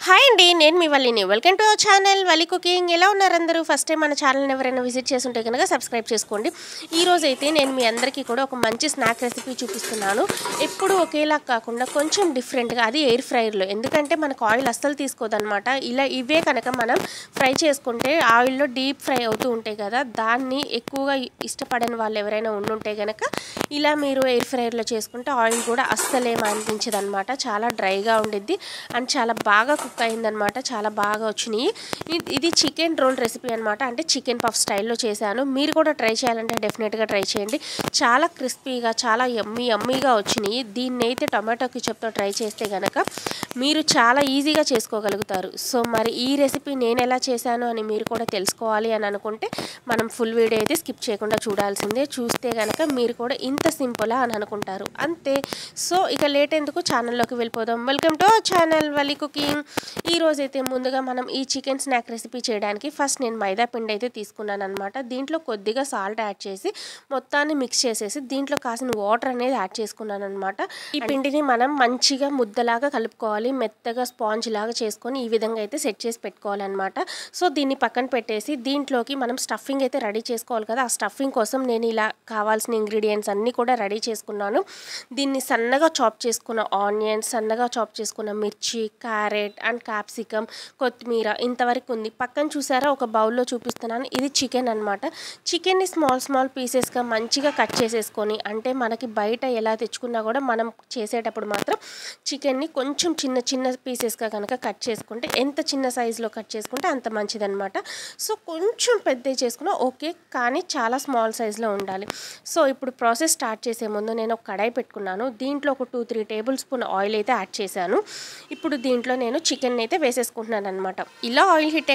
Hi అండి, నేను మీ వల్లిని. Welcome to our channel Valli cooking. ఎలా ఉన్నారు అందరూ? ఫస్ట్ టైం మన ఛానల్ని ఎవరైనా విజిట్ చేస్తుంటే కనుక సబ్స్క్రైబ్ చేసుకోండి. ఈరోజు అయితే నేను మీ అందరికీ కూడా ఒక మంచి స్నాక్ రెసిపీ చూపిస్తున్నాను. ఎప్పుడు ఒకేలా కాకుండా కొంచెం డిఫరెంట్గా, అది ఎయిర్ ఫ్రైర్లో. ఎందుకంటే మనకు ఆయిల్ అస్సలు తీసుకోదన్నమాట. ఇవే కనుక మనం ఫ్రై చేసుకుంటే ఆయిల్లో డీప్ ఫ్రై అవుతూ ఉంటాయి కదా, దాన్ని ఎక్కువగా ఇష్టపడని వాళ్ళు ఎవరైనా ఉండుంటే కనుక ఇలా మీరు ఎయిర్ ఫ్రైర్లో చేసుకుంటే ఆయిల్ కూడా అస్సలేం అనిపించదు అనమాట. చాలా డ్రైగా ఉండిద్ది అండ్ చాలా బాగా కుక్ అయిందనమాట. చాలా బాగా వచ్చినాయి. ఇది చికెన్ రోల్ రెసిపీ అనమాట. అంటే చికెన్ పఫ్ స్టైల్లో చేశాను. మీరు కూడా ట్రై చేయాలంటే డెఫినెట్గా ట్రై చేయండి. చాలా క్రిస్పీగా, చాలా యమ్మీగా వచ్చినాయి. దీన్ని అయితే టొమాటో కెచప్తో ట్రై చేస్తే కనుక మీరు చాలా ఈజీగా చేసుకోగలుగుతారు. సో మరి ఈ రెసిపీ నేను ఎలా చేశాను అని మీరు కూడా తెలుసుకోవాలి అని అనుకుంటే మనం ఫుల్ వీడియో అయితే స్కిప్ చేయకుండా చూడాల్సిందే. చూస్తే కనుక మీరు కూడా ఇంత సింపులా అని అనుకుంటారు, అంతే. సో ఇక లేట్ ఎందుకు, ఛానల్లోకి వెళ్ళిపోదాం. Welcome to our channel Valli cooking. ఈరోజైతే ముందుగా మనం ఈ చికెన్ స్నాక్ రెసిపీ చేయడానికి ఫస్ట్ నేను మైదా పిండి అయితే తీసుకున్నాను అనమాట. దీంట్లో కొద్దిగా సాల్ట్ యాడ్ చేసి మొత్తాన్ని మిక్స్ చేసేసి దీంట్లో కాసిన వాటర్ అనేది యాడ్ చేసుకున్నాను అనమాట. ఈ పిండిని మనం మంచిగా ముద్దలాగా కలుపుకోవాలి. మెత్తగా స్పాంజ్ లాగా చేసుకొని ఈ విధంగా అయితే సెట్ చేసి పెట్టుకోవాలన్నమాట. సో దీన్ని పక్కన పెట్టేసి దీంట్లోకి మనం స్టఫింగ్ అయితే రెడీ చేసుకోవాలి కదా. ఆ స్టఫింగ్ కోసం నేను ఇలా కావాల్సిన ఇంగ్రీడియంట్స్ అన్నీ కూడా రెడీ చేసుకున్నాను. దీన్ని సన్నగా చాప్ చేసుకున్న ఆనియన్స్, సన్నగా చాప్ చేసుకున్న మిర్చి, క్యారెట్ అండ్ క్యాప్సికమ్, కొత్తిమీర ఇంతవరకు ఉంది. పక్కన చూసారా ఒక బౌల్లో చూపిస్తున్నాను. ఇది చికెన్ అనమాట. చికెన్ని స్మాల్ పీసెస్గా మంచిగా కట్ చేసేసుకొని, అంటే మనకి బయట ఎలా తెచ్చుకున్నా కూడా మనం చేసేటప్పుడు మాత్రం చికెన్ని కొంచెం చిన్న పీసెస్గా కనుక కట్ చేసుకుంటే, ఎంత చిన్న సైజులో కట్ చేసుకుంటే అంత మంచిదన్నమాట. సో కొంచెం పెద్దవి చేసుకున్నా ఓకే, కానీ చాలా స్మాల్ సైజులో ఉండాలి. సో ఇప్పుడు ప్రాసెస్ స్టార్ట్ చేసే ముందు నేను ఒక కడాయి పెట్టుకున్నాను. దీంట్లో ఒక 2-3 టేబుల్ స్పూన్ ఆయిల్ అయితే యాడ్ చేశాను. ఇప్పుడు దీంట్లో నేను చికెన్ అయితే వేసేసుకుంటున్నాను అనమాట. ఇలా ఆయిల్ హీట్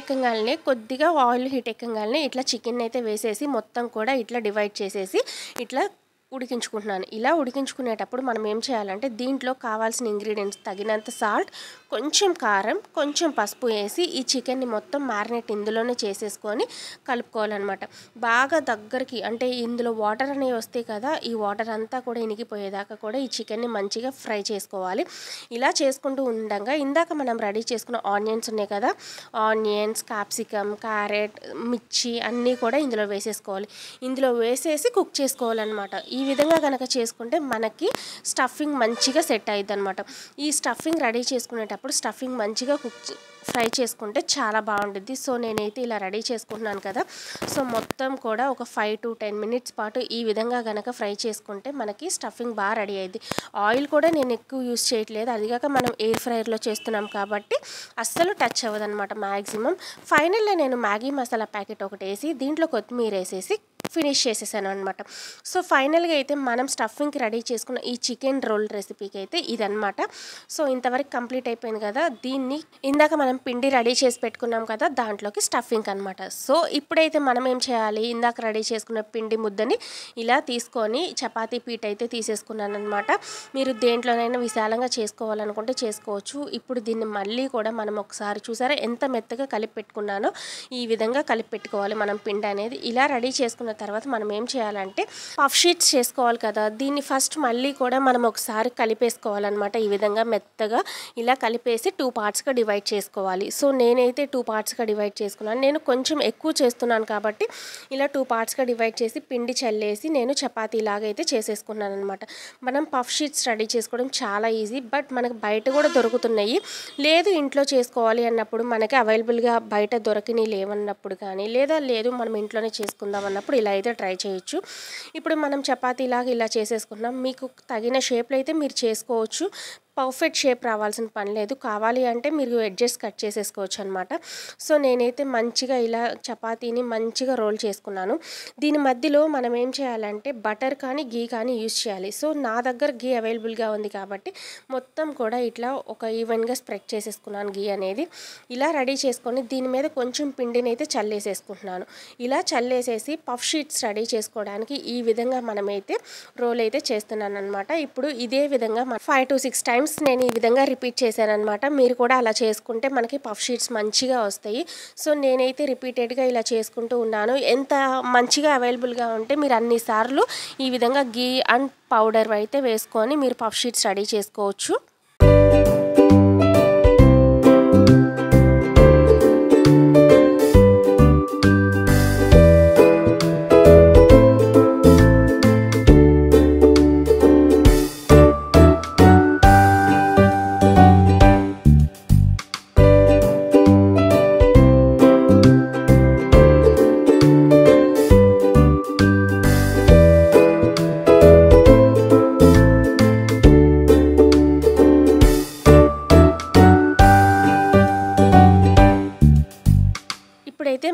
ఎక్కగానే ఇట్లా చికెన్ అయితే వేసేసి మొత్తం కూడా ఇట్లా డివైడ్ చేసేసి ఇట్లా ఉడికించుకుంటున్నాను. ఇలా ఉడికించుకునేటప్పుడు మనం ఏం చేయాలంటే దీంట్లో కావాల్సిన ఇంగ్రీడియంట్స్ తగినంత సాల్ట్, కొంచెం కారం, కొంచెం పసుపు వేసి ఈ చికెన్ని మొత్తం మ్యారినేట్ ఇందులోనే చేసేసుకొని కలుపుకోవాలన్నమాట. బాగా దగ్గరికి, అంటే ఇందులో వాటర్ అనేవి వస్తాయి కదా, ఈ వాటర్ అంతా కూడా ఇనికిపోయేదాకా కూడా ఈ చికెన్ని మంచిగా ఫ్రై చేసుకోవాలి. ఇలా చేసుకుంటూ ఉండగా ఇందాక మనం రెడీ చేసుకున్న ఆనియన్స్ ఉన్నాయి కదా, ఆనియన్స్, క్యాప్సికమ్, క్యారెట్, మిర్చి అన్నీ కూడా ఇందులో వేసేసుకోవాలి. ఇందులో వేసేసి కుక్ చేసుకోవాలన్నమాట. ఈ విధంగా కనుక చేసుకుంటే మనకి స్టఫింగ్ మంచిగా సెట్ అయ్యిద్ది అనమాట. ఈ స్టఫింగ్ రెడీ చేసుకునేటప్పుడు స్టఫింగ్ మంచిగా ఫ్రై చేసుకుంటే చాలా బాగుంటుంది. సో నేనైతే ఇలా రెడీ చేసుకుంటున్నాను కదా. సో మొత్తం కూడా ఒక 5-10 మినిట్స్ పాటు ఈ విధంగా కనుక ఫ్రై చేసుకుంటే మనకి స్టఫింగ్ బాగా రెడీ అయ్యింది. ఆయిల్ కూడా నేను ఎక్కువ యూస్ చేయట్లేదు, అదిగాక మనం ఎయిర్ ఫ్రైర్లో చేస్తున్నాం కాబట్టి అస్సలు టచ్ అవ్వదన్నమాట మ్యాక్సిమం. ఫైనల్లో నేను మ్యాగీ మసాలా ప్యాకెట్ ఒకటి వేసి దీంట్లో కొత్తిమీర వేసేసి ఫినిష్ చేసేసాను అనమాట. సో ఫైనల్గా అయితే మనం స్టఫింగ్కి రెడీ చేసుకున్న ఈ చికెన్ రోల్ రెసిపీకి అయితే ఇదనమాట. సో ఇంతవరకు కంప్లీట్ అయిపోయింది కదా. దీన్ని ఇందాక మనం పిండి రెడీ చేసి పెట్టుకున్నాం కదా, దాంట్లోకి స్టఫింగ్ అనమాట. సో ఇప్పుడైతే మనం ఏం చేయాలి, ఇందాక రెడీ చేసుకున్న పిండి ముద్దని ఇలా తీసుకొని చపాతీ పీట అయితే తీసేసుకున్నాను అనమాట. మీరు దేంట్లోనైనా విశాలంగా చేసుకోవాలనుకుంటే చేసుకోవచ్చు. ఇప్పుడు దీన్ని మళ్ళీ కూడా మనం ఒకసారి చూసారా ఎంత మెత్తగా కలిపి పెట్టుకున్నానో, ఈ విధంగా కలిపి పెట్టుకోవాలి మనం పిండి అనేది. ఇలా రెడీ చేసుకున్న తర్వాత మనం ఏం చేయాలంటే పఫ్ షీట్స్ చేసుకోవాలి కదా, దీన్ని ఫస్ట్ మళ్ళీ కూడా మనం ఒకసారి కలిపేసుకోవాలన్నమాట. ఈ విధంగా మెత్తగా ఇలా కలిపేసి 2 పార్ట్స్గా డివైడ్ చేసుకోవాలి. సో నేనైతే 2 పార్ట్స్గా డివైడ్ చేసుకున్నాను. నేను కొంచెం ఎక్కువ చేస్తున్నాను కాబట్టి ఇలా 2 పార్ట్స్గా డివైడ్ చేసి పిండి చల్లేసి నేను చపాతీ లాగా అయితే చేసేసుకున్నాను అనమాట. మనం పఫ్ షీట్స్ రెడీ చేసుకోవడం చాలా ఈజీ, బట్ మనకు బయట కూడా దొరుకుతున్నాయి. లేదు ఇంట్లో చేసుకోవాలి అన్నప్పుడు, మనకి అవైలబుల్గా బయట దొరకని లేవన్నప్పుడు కానీ, లేదు మనం ఇంట్లోనే చేసుకుందాం అన్నప్పుడు ఇలా అయితే ట్రై చేయొచ్చు. ఇప్పుడు మనం చపాతీలాగా ఇలా చేసేసుకున్నాం. మీకు తగిన షేప్లో అయితే మీరు చేసుకోవచ్చు. పర్ఫెక్ట్ షేప్ రావాల్సిన పని లేదు. కావాలి అంటే మీరు ఎడ్జెస్ కట్ చేసేసుకోవచ్చు అనమాట. సో నేనైతే మంచిగా ఇలా చపాతీని మంచిగా రోల్ చేసుకున్నాను. దీని మధ్యలో మనం ఏం చేయాలంటే బటర్ కానీ గీ కానీ యూస్ చేయాలి. సో నా దగ్గర గీ అవైలబుల్గా ఉంది కాబట్టి మొత్తం కూడా ఇట్లా ఒక ఈవెన్గా స్ప్రెడ్ చేసేసుకున్నాను గీ అనేది. ఇలా రెడీ చేసుకొని దీని మీద కొంచెం పిండిని అయితే చల్లేసేసుకుంటున్నాను. ఇలా చల్లేసేసి పఫ్ షీట్స్ రెడీ చేసుకోవడానికి ఈ విధంగా మనమైతే రోల్ అయితే చేస్తున్నాను అనమాట. ఇప్పుడు ఇదే విధంగా 5-6 టైమ్స్ నేను ఈ విధంగా రిపీట్ చేశాను అనమాట. మీరు కూడా అలా చేసుకుంటే మనకి పఫ్ షీట్స్ మంచిగా వస్తాయి. సో నేనైతే రిపీటెడ్గా ఇలా చేసుకుంటూ ఉన్నాను. ఎంత మంచిగా అవైలబుల్గా ఉంటే మీరు అన్నిసార్లు ఈ విధంగా గీ అండ్ పౌడర్ అయితే వేసుకొని మీరు పఫ్ షీట్స్ రెడీ చేసుకోవచ్చు.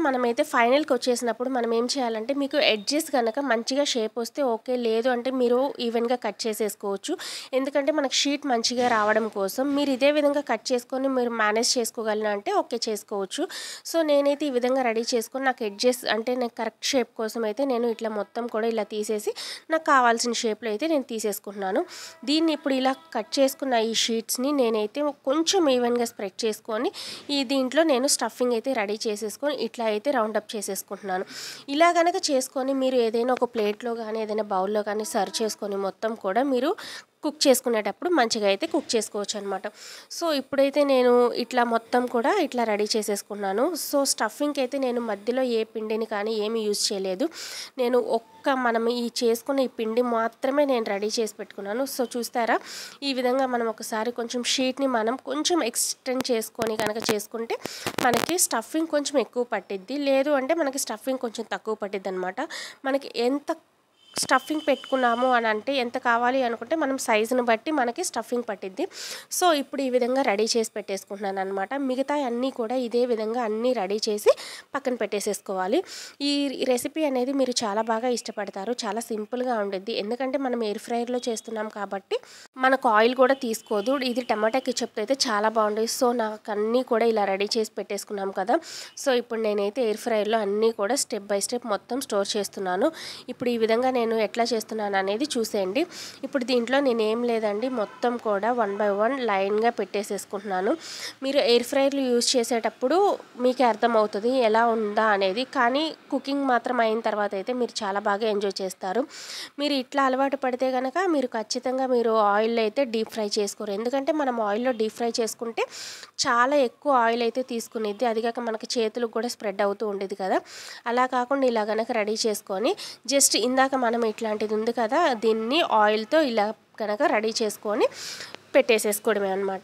మనమైతే ఫైనల్కి వచ్చేసినప్పుడు మనం ఏం చేయాలంటే మీకు ఎడ్జెస్ కనుక మంచిగా షేప్ వస్తే ఓకే, లేదు అంటే మీరు ఈవెన్గా కట్ చేసేసుకోవచ్చు. ఎందుకంటే మనకు షీట్ మంచిగా రావడం కోసం మీరు ఇదే విధంగా కట్ చేసుకొని మీరు మేనేజ్ చేసుకోగలను అంటే ఓకే చేసుకోవచ్చు. సో నేనైతే ఈ విధంగా రెడీ చేసుకొని నాకు ఎడ్జెస్ అంటే నాకు కరెక్ట్ షేప్ కోసం అయితే నేను ఇట్లా మొత్తం కూడా ఇలా తీసేసి నాకు కావాల్సిన షేప్లో అయితే నేను తీసేసుకుంటున్నాను. దీన్ని ఇప్పుడు ఇలా కట్ చేసుకున్న ఈ షీట్స్ని నేనైతే కొంచెం ఈవెన్గా స్ప్రెడ్ చేసుకొని దీంట్లో నేను స్టఫింగ్ అయితే రెడీ చేసేసుకొని ఇట్లా అయితే రౌండప్ చేసేసుకుంటున్నాను. ఇలా కనుక చేసుకొని మీరు ఏదైనా ఒక ప్లేట్లో కానీ ఏదైనా బౌల్లో కానీ సర్వ్ చేసుకొని మొత్తం కూడా మీరు కుక్ చేసుకునేటప్పుడు మంచిగా అయితే కుక్ చేసుకోవచ్చు అనమాట. సో ఇప్పుడైతే నేను ఇట్లా మొత్తం కూడా ఇట్లా రెడీ చేసేసుకున్నాను. సో స్టఫింగ్కి అయితే నేను మధ్యలో ఏ పిండిని కానీ ఏమీ యూజ్ చేయలేదు. నేను మనం ఈ చేసుకున్న ఈ పిండి మాత్రమే నేను రెడీ చేసి పెట్టుకున్నాను. సో చూస్తారా, ఈ విధంగా మనం ఒకసారి కొంచెం షీట్ని మనం కొంచెం ఎక్స్టెండ్ చేసుకొని కనుక చేసుకుంటే మనకి స్టఫింగ్ కొంచెం ఎక్కువ పట్టిద్ది, లేదు అంటే మనకి స్టఫింగ్ కొంచెం తక్కువ పట్టిద్ది అనమాట. మనకి ఎంత స్టఫింగ్ పెట్టుకున్నాము అని అంటే ఎంత కావాలి అనుకుంటే మనం సైజుని బట్టి మనకి స్టఫింగ్ పట్టిద్ది. సో ఇప్పుడు ఈ విధంగా రెడీ చేసి పెట్టేసుకుంటున్నాను అనమాట. మిగతా అన్నీ కూడా ఇదే విధంగా అన్నీ రెడీ చేసి పక్కన పెట్టేసేసుకోవాలి. ఈ రెసిపీ అనేది మీరు చాలా బాగా ఇష్టపడతారు, చాలా సింపుల్గా ఉండిద్ది. ఎందుకంటే మనం ఎయిర్ ఫ్రైయర్లో చేస్తున్నాం కాబట్టి మనకు ఆయిల్ కూడా తీసుకోదు. ఇది టమాటా కెచప్తో అయితే చాలా బాగుంటుంది. సో నాకు అన్నీ కూడా ఇలా రెడీ చేసి పెట్టేసుకున్నాం కదా. సో ఇప్పుడు నేనైతే ఎయిర్ ఫ్రైయర్లో అన్నీ కూడా స్టెప్ బై స్టెప్ మొత్తం స్టోర్ చేస్తున్నాను. ఇప్పుడు ఈ విధంగా నేను ఎట్లా చేస్తున్నాను అనేది చూసేయండి. ఇప్పుడు దీంట్లో నేను ఏం లేదండి, మొత్తం కూడా 1 by 1 లైన్గా పెట్టేసేసుకుంటున్నాను. మీరు ఎయిర్ ఫ్రైయర్లు యూజ్ చేసేటప్పుడు మీకే అర్థమవుతుంది ఎలా ఉందా అనేది. కానీ కుకింగ్ మాత్రం అయిన తర్వాత అయితే మీరు చాలా బాగా ఎంజాయ్ చేస్తారు. మీరు ఇట్లా అలవాటు పడితే కనుక మీరు ఖచ్చితంగా మీరు ఆయిల్లో అయితే డీప్ ఫ్రై చేసుకోరు. ఎందుకంటే మనం ఆయిల్లో డీప్ ఫ్రై చేసుకుంటే చాలా ఎక్కువ ఆయిల్ అయితే తీసుకునేది, అదిగాక మనకి చేతులకు కూడా స్ప్రెడ్ అవుతూ ఉండేది కదా. అలా కాకుండా ఇలా కనుక రెడీ చేసుకొని జస్ట్ ఇందాక మనం ఇట్లాంటిది ఉంది కదా, దీన్ని ఆయిల్తో ఇలా కనుక రెడీ చేసుకొని పెట్టేసేసుకోవడమే అనమాట.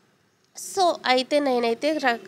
సో అయితే నేనైతే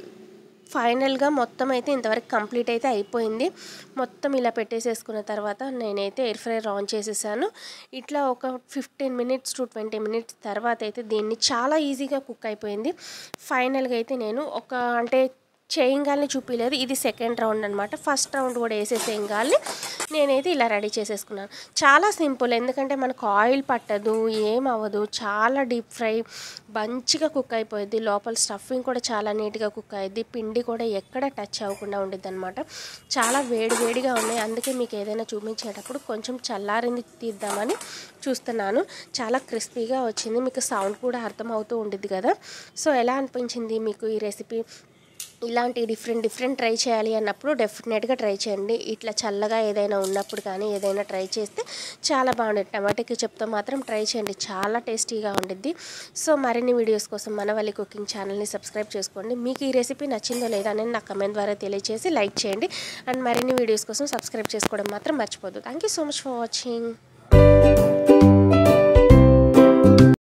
ఫైనల్గా మొత్తం అయితే ఇంతవరకు కంప్లీట్ అయితే అయిపోయింది. మొత్తం ఇలా పెట్టేసేసుకున్న తర్వాత నేనైతే ఎయిర్ ఫ్రైయర్ ఆన్ చేసేసాను. ఇట్లా ఒక 15 minutes to 20 minutes తర్వాత అయితే దీన్ని చాలా ఈజీగా కుక్ అయిపోయింది. ఫైనల్గా అయితే నేను అంటే చేయంగాల్ని చూపించలేదు, ఇది సెకండ్ రౌండ్ అనమాట. ఫస్ట్ రౌండ్ కూడా వేసేసేయంగాల్ని నేనైతే ఇలా రెడీ చేసేసుకున్నాను. చాలా సింపుల్, ఎందుకంటే మనకు ఆయిల్ పట్టదు, ఏమవ్వదు, చాలా డీప్ ఫ్రై మంచిగా కుక్ అయిపోయింది. లోపల స్టఫింగ్ కూడా చాలా నీట్గా కుక్ అయ్యిద్ది, పిండి కూడా ఎక్కడ టచ్ అవ్వకుండా ఉండిద్ది అనమాట. చాలా వేడిగా ఉన్నాయి, అందుకే మీకు ఏదైనా చూపించేటప్పుడు కొంచెం చల్లారింది తీద్దామని చూస్తున్నాను. చాలా క్రిస్పీగా వచ్చింది, మీకు సౌండ్ కూడా అర్థమవుతూ ఉండిద్ది కదా. సో ఎలా అనిపించింది మీకు ఈ రెసిపీ? ఇలాంటి డిఫరెంట్ ట్రై చేయాలి అన్నప్పుడు డెఫినెట్గా ట్రై చేయండి. ఇట్లా చల్లగా ఏదైనా ఉన్నప్పుడు కానీ ఏదైనా ట్రై చేస్తే చాలా బాగుంటుంది. టమాటా కెచప్తో మాత్రం ట్రై చేయండి, చాలా టేస్టీగా ఉండిద్ది. సో మరిన్ని వీడియోస్ కోసం మనవల్లి కుకింగ్ ఛానల్ని సబ్స్క్రైబ్ చేసుకోండి. మీకు ఈ రెసిపీ నచ్చిందో లేదా అనేది నాకు కమెంట్ ద్వారా తెలియజేసి లైక్ చేయండి. అండ్ మరిన్ని వీడియోస్ కోసం సబ్స్క్రైబ్ చేసుకోవడం మాత్రం మర్చిపోద్దు. Thank you so much for watching.